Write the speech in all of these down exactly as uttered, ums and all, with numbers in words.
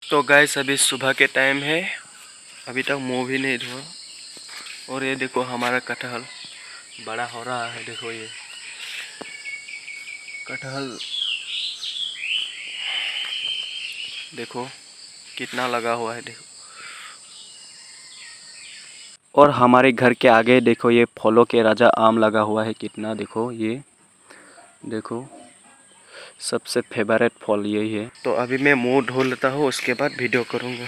तो गाइस अभी सुबह के टाइम है, अभी तक मुंह भी नहीं धोआ। और ये देखो हमारा कटहल बड़ा हो रहा है। देखो ये कटहल देखो कितना लगा हुआ है। देखो और हमारे घर के आगे देखो ये फलों के राजा आम लगा हुआ है कितना। देखो ये देखो सबसे फेवरेट फल यही है। तो अभी मैं मुंह धो लेता हूँ, उसके बाद वीडियो करूँगा।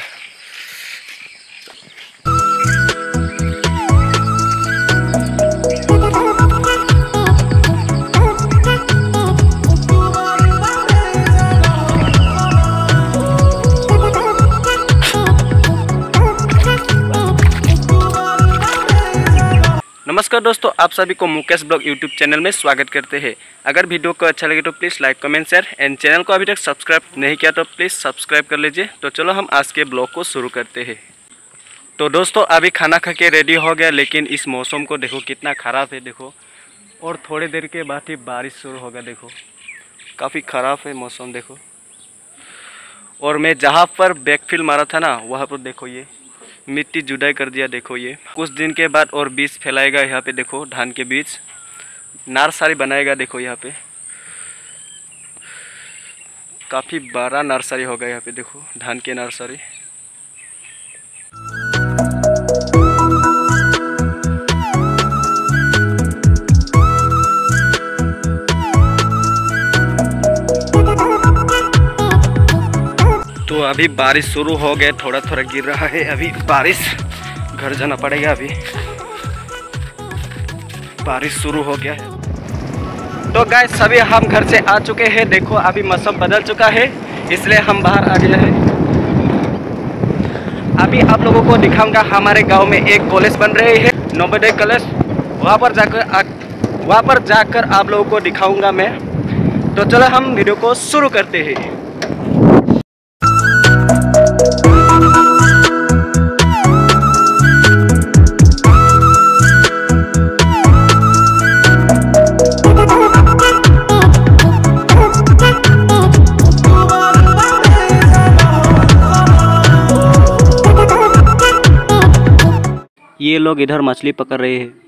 नमस्कार दोस्तों, आप सभी को मुकेश ब्लॉग यूट्यूब चैनल में स्वागत करते हैं। अगर वीडियो को अच्छा लगे तो please like comment share and channel को अभी तक सब्सक्राइब नहीं किया तो प्लीज़ सब्सक्राइब कर लीजिए। तो चलो हम आज के ब्लॉग को शुरू करते हैं। तो दोस्तों अभी खाना खा के रेडी हो गया, लेकिन इस मौसम को देखो कितना ख़राब है। देखो और थोड़ी देर के बाद ही बारिश शुरू होगा। देखो काफ़ी ख़राब है मौसम। देखो और मैं जहाँ पर बैकफिल मारा था ना, वहाँ पर देखो ये मिट्टी जुदाई कर दिया। देखो ये कुछ दिन के बाद और बीज फैलाएगा यहाँ पे। देखो धान के बीज नर्सरी बनाएगा। देखो यहाँ पे काफ़ी बड़ा नर्सरी होगा यहाँ पे। देखो धान के नर्सरी। तो अभी बारिश शुरू हो गया, थोड़ा थोड़ा गिर रहा है अभी बारिश। घर जाना पड़ेगा, अभी बारिश शुरू हो गया है। तो गाइस सभी हम घर से आ चुके हैं। देखो अभी मौसम बदल चुका है, इसलिए हम बाहर आ गए हैं। अभी आप लोगों को दिखाऊंगा हमारे गांव में एक कॉलेज बन रही है, नवोदय कॉलेज। वहाँ पर जाकर वहाँ पर जाकर आप लोगों को दिखाऊंगा मैं। तो चलो हम वीडियो को शुरू करते हैं। ये लोग इधर मछली पकड़ रहे हैं।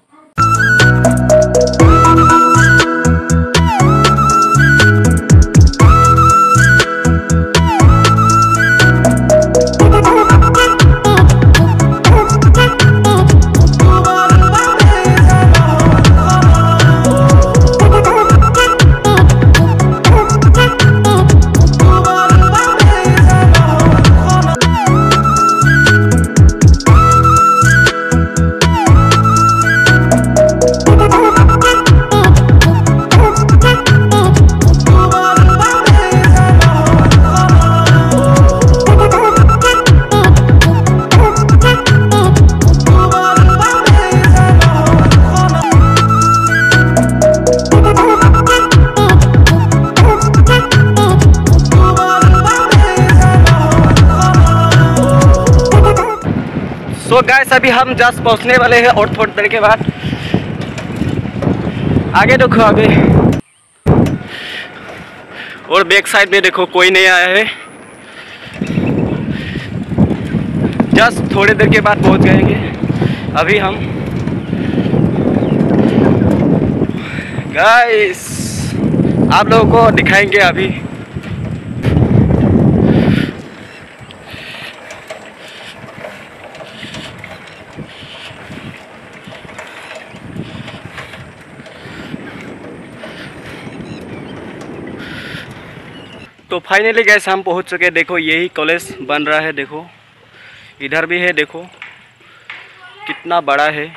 तो गाइस अभी हम जस्ट पहुंचने वाले हैं और थोड़ी देर के बाद आगे देखो अभी। और बैक साइड में देखो कोई नहीं आया है। जस्ट थोड़ी देर के बाद पहुंच जाएंगे अभी हम। गाइस आप लोगों को दिखाएंगे अभी। तो फाइनली गैस हम पहुंच चुके। देखो यही कॉलेज बन रहा है। देखो इधर भी है, देखो कितना बड़ा है।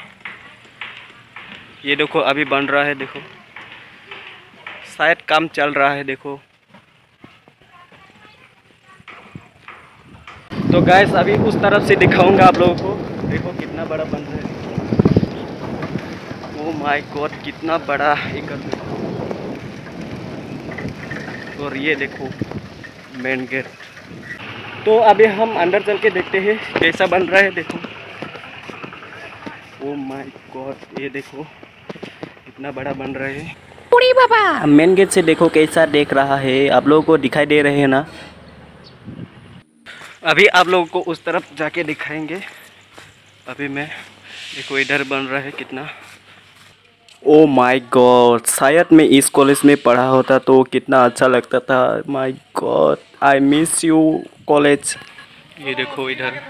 ये देखो अभी बन रहा है। देखो शायद काम चल रहा है। देखो तो गैस अभी उस तरफ से दिखाऊंगा आप लोगों को। देखो कितना बड़ा बन रहा है। ओह माय गॉड कितना बड़ा एक। और ये देखो मेन गेट। तो अभी हम अंदर चल के देखते हैं कैसा बन रहा है। देखो ओह माय गॉड ये देखो कितना बड़ा बन रहा है। पूरी बाबा मेन गेट से देखो कैसा देख रहा है। आप लोगों को दिखाई दे रहे हैं ना। अभी आप लोगों को उस तरफ जाके दिखाएंगे। अभी मैं देखो इधर बन रहा है कितना। ओ माय गॉड, शायद मैं इस कॉलेज में पढ़ा होता तो कितना अच्छा लगता था। My God, I miss you college. ये देखो इधर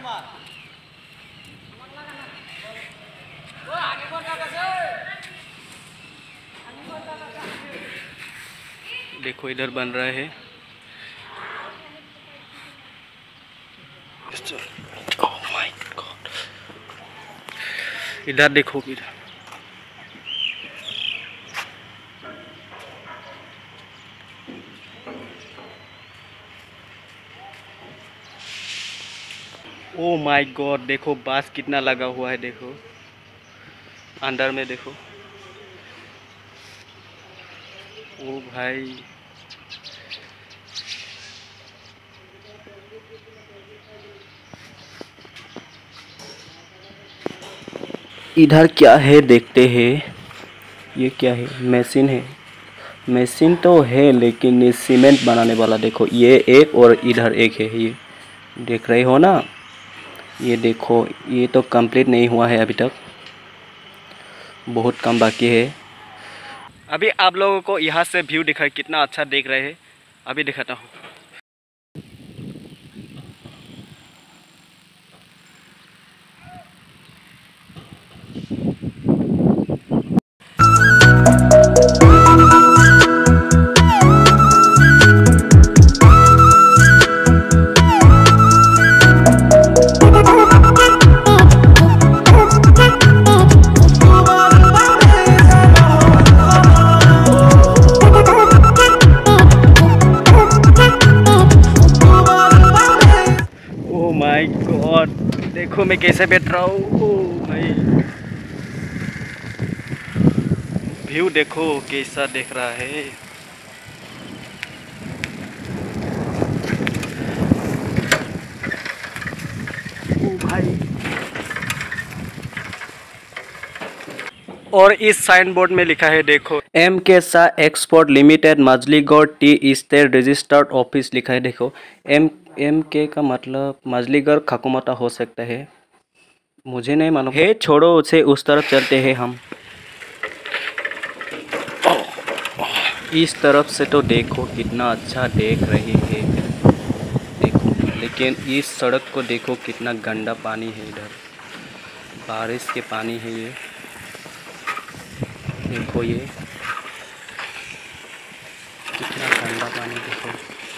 देखो इधर बन रहा है। ओह माय गॉड, इधर देखो इधर। ओ माय गॉड, देखो बांस कितना लगा हुआ है। देखो अंदर में देखो। ओ भाई, इधर क्या है देखते हैं। ये क्या है? मशीन है। मशीन तो है लेकिन ये सीमेंट बनाने वाला। देखो ये एक और इधर एक है। ये देख रहे हो ना? ये देखो, ये तो कंप्लीट नहीं हुआ है अभी तक, बहुत कम बाकी है। अभी आप लोगों को यहाँ से व्यू दिखाए कितना अच्छा देख रहे हैं। अभी दिखाता हूँ। माय गॉड, देखो मैं कैसे बैठ रहा हूँ। ओह भाई, व्यू देखो कैसा दिख रहा है। ओह भाई, और इस साइन बोर्ड में लिखा है देखो, M K Shah export limited Majligarh tea estate registered office लिखा है। देखो एम एम के का मतलब मजलीगढ़ खकुमता हो सकता है, मुझे नहीं मालूम है। छोड़ो उसे, उस तरफ चलते हैं हम। इस तरफ से तो देखो कितना अच्छा देख रही है। देखो, लेकिन इस सड़क को देखो कितना गंदा पानी है। इधर बारिश के पानी है ये। देखो ये कितना गंदा पानी देखो।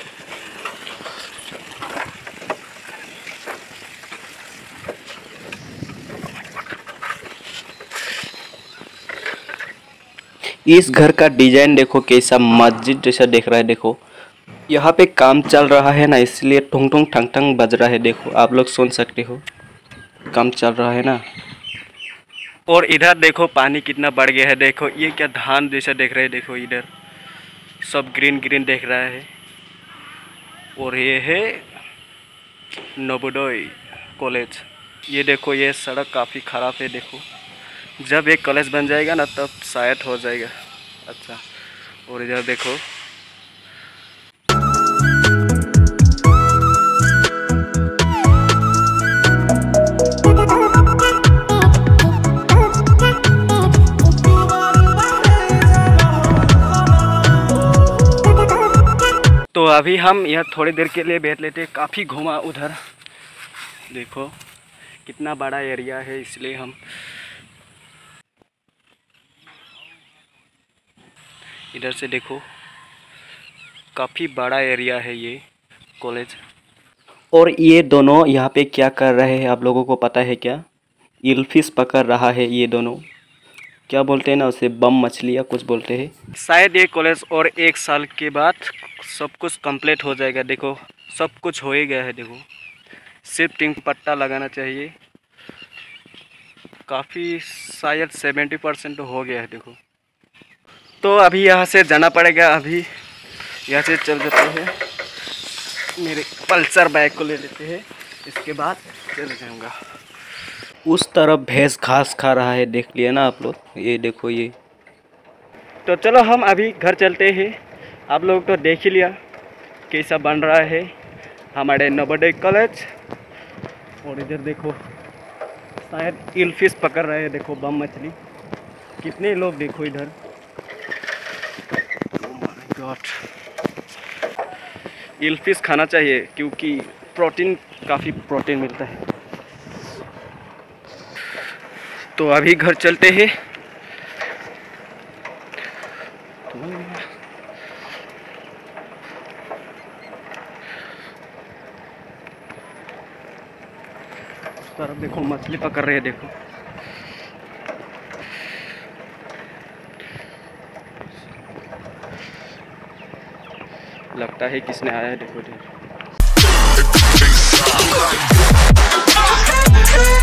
इस घर का डिजाइन देखो कैसा मस्जिद जैसा दिख रहा है। देखो यहाँ पे काम चल रहा है ना, इसलिए ठुंग ठुंग ठंग ठंग बज रहा है। देखो आप लोग सुन सकते हो, काम चल रहा है ना। और इधर देखो पानी कितना बढ़ गया है। देखो ये क्या धान जैसा देख रहे हैं। देखो इधर सब ग्रीन ग्रीन देख रहा है। और ये है नवोदय कॉलेज। ये देखो ये सड़क काफ़ी ख़राब है। देखो जब एक कॉलेज बन जाएगा ना तब शायद हो जाएगा अच्छा। और इधर देखो तो अभी हम यह थोड़ी देर के लिए बैठ लेते। काफ़ी घूमा उधर, देखो कितना बड़ा एरिया है, इसलिए हम इधर से देखो काफ़ी बड़ा एरिया है ये कॉलेज। और ये दोनों यहाँ पे क्या कर रहे हैं आप लोगों को पता है क्या? इल्फिश पकड़ रहा है ये दोनों। क्या बोलते हैं ना उसे, बम मछली या कुछ बोलते हैं शायद। ये कॉलेज और एक साल के बाद सब कुछ कंप्लीट हो जाएगा। देखो सब कुछ हो ही गया है। देखो सिर्फ टिंक पट्टा लगाना चाहिए। काफ़ी शायद सेवेंटी परसेंट तो हो गया है। देखो तो अभी यहाँ से जाना पड़ेगा। अभी यहाँ से चल जाते हैं, मेरे पल्सर बाइक को ले लेते हैं, इसके बाद चल जाऊँगा। उस तरफ भैंस घास खा रहा है, देख लिया ना आप लोग। ये देखो ये। तो चलो हम अभी घर चलते हैं। आप लोग तो देख ही लिया कैसा बन रहा है। हमारे नवोदय कॉलेज। और इधर देखो शायद इल फिश पकड़ रहे हैं, देखो बम मछली। कितने लोग देखो इधर। Oh my God, eel fish खाना चाहिए क्योंकि प्रोटीन, काफ़ी प्रोटीन मिलता है। तो अभी घर चलते हैं। तरफ देखो मछली पकड़ रहे हैं, देखो लगता है किसने आया है, देखो।